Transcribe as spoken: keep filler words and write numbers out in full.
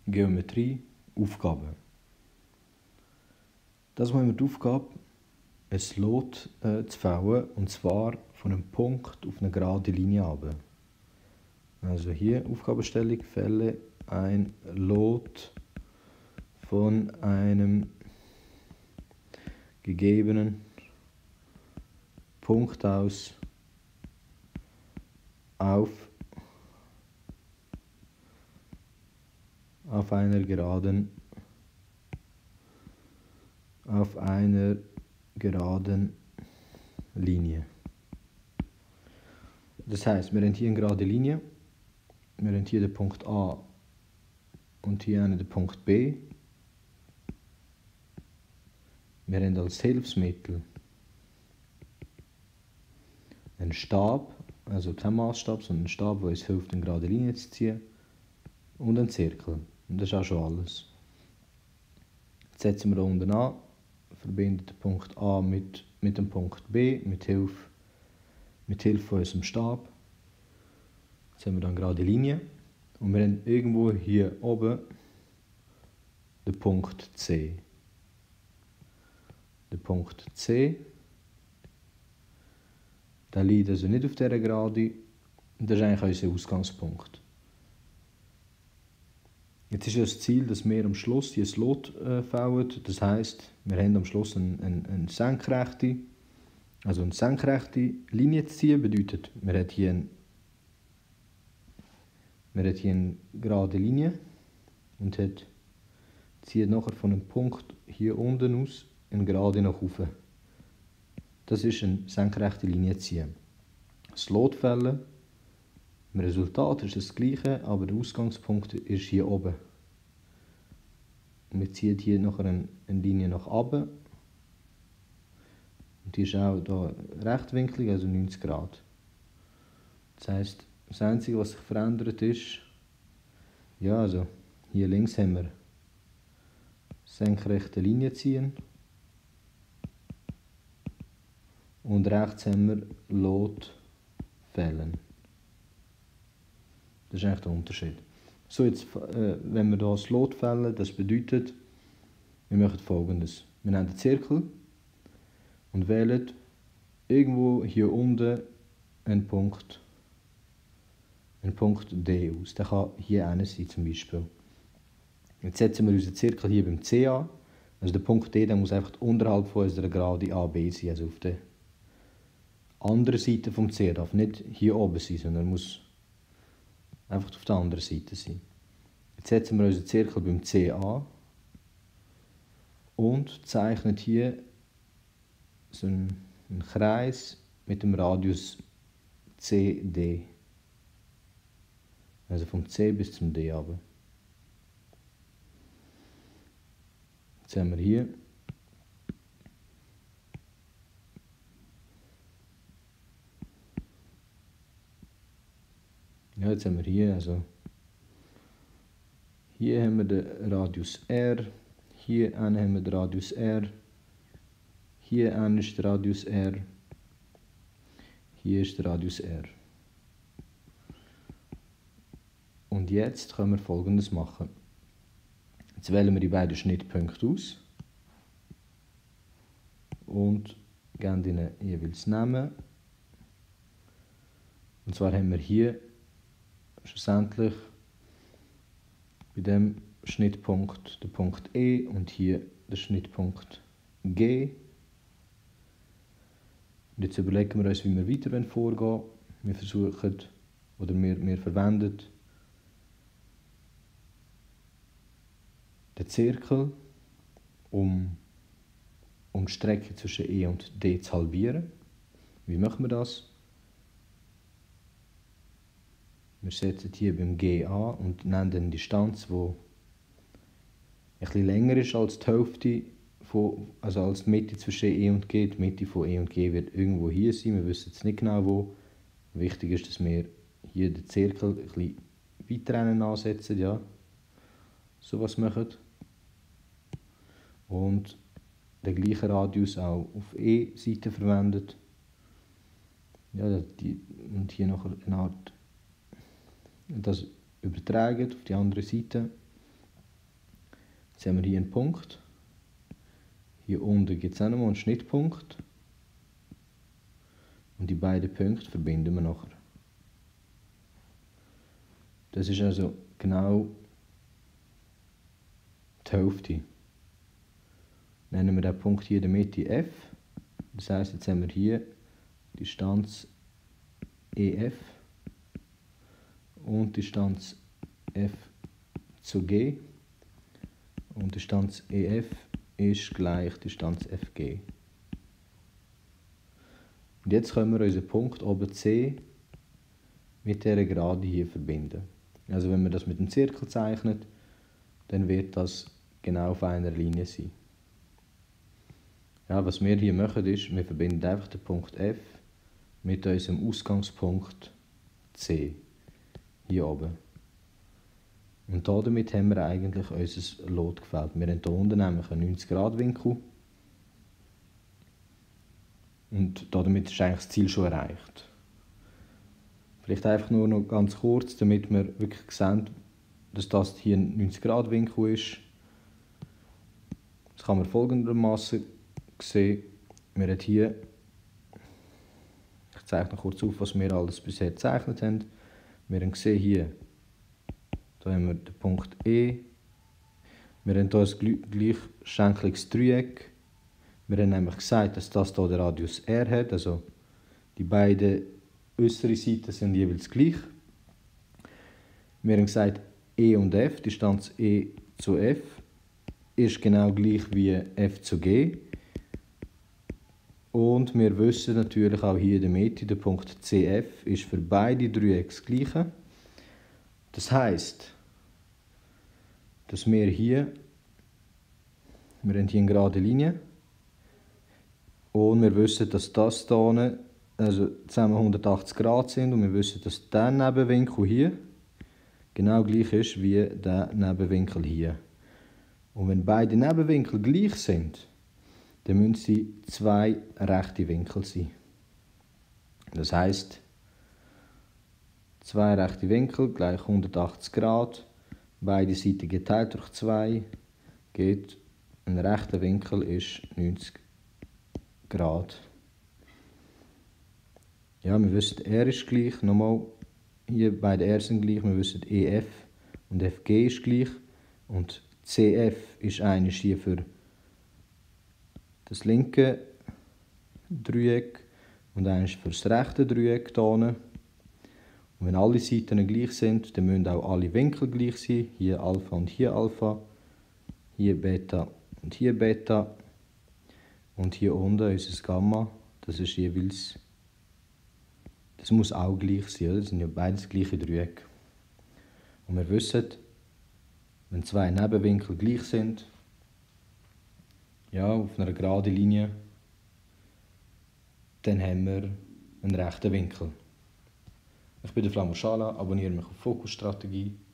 Geometrie, Aufgabe. Das haben wir die Aufgabe, ein Lot äh, zu fällen, und zwar von einem Punkt auf eine gerade Linie runter. Also hier Aufgabenstellung, fälle ein Lot von einem gegebenen Punkt aus auf, auf einer geraden auf einer geraden Linie. Das heißt, wir haben hier eine gerade Linie, wir haben hier den Punkt A und hier einen den Punkt B. Wir haben als Hilfsmittel einen Stab, also kein Maßstab, sondern einen Stab, der uns hilft, eine gerade Linie zu ziehen, und einen Zirkel. Und das ist auch schon alles. Jetzt setzen wir hier unten an, verbinden den Punkt A mit, mit dem Punkt B, mit Hilfe, mit Hilfe von unserem Stab. Jetzt haben wir dann eine gerade Linie und wir haben irgendwo hier oben den Punkt C. Der Punkt C, der liegt also nicht auf dieser Gerade, das ist eigentlich unser Ausgangspunkt. Jetzt ist ja das Ziel, dass wir am Schluss hier ein Lot äh, fällen. Das heisst, wir haben am Schluss eine, eine, eine senkrechte, also eine senkrechte Linie zu ziehen. Bedeutet, wir haben hier eine, wir haben hier eine gerade Linie und hat, zieht nachher von einem Punkt hier unten aus eine Gerade nach oben. Das ist eine senkrechte Linie ziehen. Das Lot fällen. Im Resultat ist das gleiche, aber der Ausgangspunkt ist hier oben. Und wir ziehen hier nachher eine, eine Linie nach oben. Und die ist auch hier rechtwinklig, also neunzig Grad. Das heisst, das Einzige, was sich verändert ist, ja, also hier links haben wir senkrechte Linie ziehen. Und rechts haben wir Lot fällen. Das ist eigentlich der Unterschied. So, jetzt, äh, wenn wir hier das Lot fällen, das bedeutet, wir machen Folgendes. Wir nehmen den Zirkel und wählen irgendwo hier unten einen Punkt, einen Punkt D aus. Der kann hier einer sein zum Beispiel. Jetzt setzen wir unseren Zirkel hier beim C an. Also der Punkt D, der muss einfach unterhalb von unserer Gerade A B sein, also auf der anderen Seite vom C, darf nicht hier oben sein, sondern muss einfach auf der anderen Seite sein. Jetzt setzen wir unseren Zirkel beim C an und zeichnen hier so einen, einen Kreis mit dem Radius C D. Also vom C bis zum D runter. Jetzt haben wir hier Ja, jetzt haben wir hier, also hier haben wir den Radius R, hier haben wir den Radius R, hier ist der Radius R, hier ist der Radius R. Und jetzt können wir Folgendes machen. Jetzt wählen wir die beiden Schnittpunkte aus und geben ihnen jeweils Namen. Und zwar haben wir hier schlussendlich bei dem Schnittpunkt den Punkt E und hier den Schnittpunkt G. Und jetzt überlegen wir uns, wie wir weiter vorgehen wollen. Wir versuchen, oder wir, wir verwenden den Zirkel, um, um die Strecke zwischen E und D zu halbieren. Wie machen wir das? Wir setzen hier beim G an und nehmen eine Distanz, die ein bisschen länger ist als die Hälfte, von, also als die Mitte zwischen E und G. Die Mitte von E und G wird irgendwo hier sein, wir wissen jetzt nicht genau wo. Wichtig ist, dass wir hier den Zirkel ein bisschen weiter ansetzen, ja. So was machen. Und den gleichen Radius auch auf E-Seite verwendet. Ja, die, und hier noch eine Art das übertragen auf die andere Seite. Jetzt haben wir hier einen Punkt. Hier unten gibt es auch nochmal einen Schnittpunkt. Und die beiden Punkte verbinden wir nachher. Das ist also genau die Hälfte. Nennen wir den Punkt hier in der Mitte F. Das heisst, jetzt haben wir hier die Distanz E F und die Distanz F zu G. Und die Distanz E F ist gleich Distanz F G. Und jetzt können wir unseren Punkt oben C mit dieser Gerade hier verbinden. Also wenn man das mit einem Zirkel zeichnet, dann wird das genau auf einer Linie sein. Ja, was wir hier machen ist, wir verbinden einfach den Punkt F mit unserem Ausgangspunkt C, hier oben. Und damit haben wir eigentlich unser Lot gefällt. Wir haben hier unten nämlich einen neunzig Grad Winkel. Und damit ist eigentlich das Ziel schon erreicht. Vielleicht einfach nur noch ganz kurz, damit wir wirklich sehen, dass das hier ein neunzig Grad Winkel ist. Das kann man folgendermaßen sehen. Wir haben hier, ich zeige noch kurz auf, was wir alles bisher gezeichnet haben. Wir haben gesehen hier, da haben wir den Punkt E. Wir haben hier ein gleichschenkliges Dreieck. Wir haben nämlich gesagt, dass das hier den Radius R hat, also die beiden äußeren Seiten sind jeweils gleich. Wir haben gesagt, E und F, die Distanz E zu F, ist genau gleich wie F zu G. Und wir wissen natürlich auch hier in der Mitte, der Punkt C F ist für beide Dreiecke das gleiche. Das heisst, dass wir hier, wir haben hier eine gerade Linie und wir wissen, dass das hier also zusammen hundertachtzig Grad sind und wir wissen, dass der Nebenwinkel hier genau gleich ist wie der Nebenwinkel hier. Und wenn beide Nebenwinkel gleich sind, dann müssen sie zwei rechte Winkel sein. Das heisst, zwei rechte Winkel gleich hundertachtzig Grad, beide Seiten geteilt durch zwei, geht ein rechter Winkel ist neunzig Grad. Ja, wir wissen, R ist gleich, nochmal, hier beide R sind gleich, wir wissen, E F und F G ist gleich und C F ist eines hier für das linke Dreieck und eines für das rechte Dreieck hier. Und wenn alle Seiten gleich sind, dann müssen auch alle Winkel gleich sein. Hier Alpha und hier Alpha, hier Beta und hier Beta. Und hier unten ist es Gamma, das ist jeweils, das muss auch gleich sein, oder? Das sind ja beides gleiche Dreiecke. Und wir wissen, wenn zwei Nebenwinkel gleich sind, ja, auf einer geraden Linie, dann haben wir einen rechten Winkel. Ich bin der Flamo Schala, abonniere mich auf Fokus Strategie.